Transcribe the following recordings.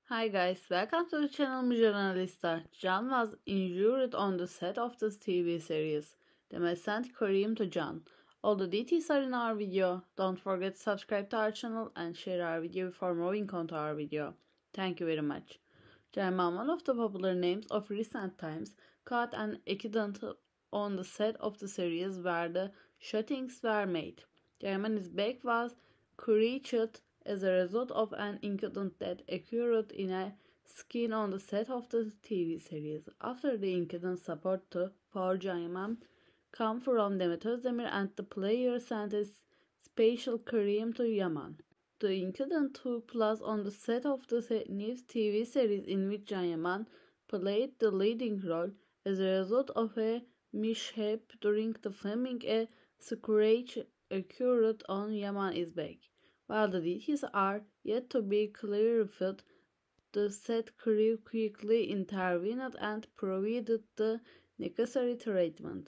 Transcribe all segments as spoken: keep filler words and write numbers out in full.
Hi guys, welcome to the channel Journalista. John was injured on the set of this T V series. Demet sent Kareem to John. All the details are in our video. Don't forget to subscribe to our channel and share our video before moving on to our video. Thank you very much. Jaiman, one of the popular names of recent times, caught an accident on the set of the series where the shootings were made. Jaiman's back was crushed as a result of an incident that occurred in a scene on the set of the T V series. After the incident, support for Jaiman came from Demet Özdemir and the player sent a special Kareem to Yaman. The incident took place on the set of the new T V series in which Yaman played the leading role. As a result of a mishap during the filming, a scratch occurred on Yaman's back. While the details are yet to be clarified, the set crew quickly intervened and provided the necessary treatment.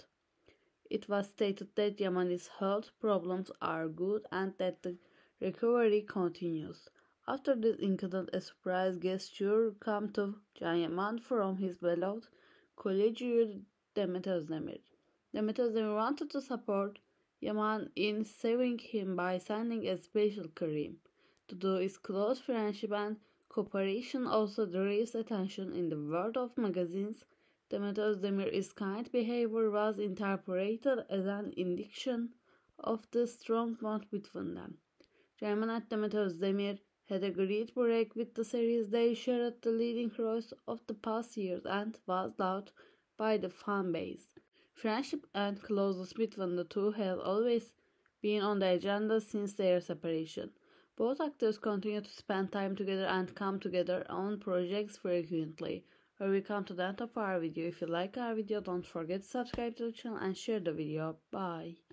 It was stated that Yaman's health problems are good and that the recovery continues. After this incident, a surprise gesture came to Yaman from his beloved colleague Demet Özdemir. Demet Özdemir wanted to support Yaman in saving him by sending a special Kareem. Due to his close friendship and cooperation also draws attention in the world of magazines. Demet Özdemir's kind behavior was interpreted as an indication of the strong bond between them. Jaiman and Demet Özdemir had a great break with the series. They shared the leading roles of the past years and was loved by the fan base. Friendship and closeness between the two have always been on the agenda since their separation. Both actors continue to spend time together and come together on projects frequently. Where we come to the end of our video. If you like our video, don't forget to subscribe to the channel and share the video. Bye.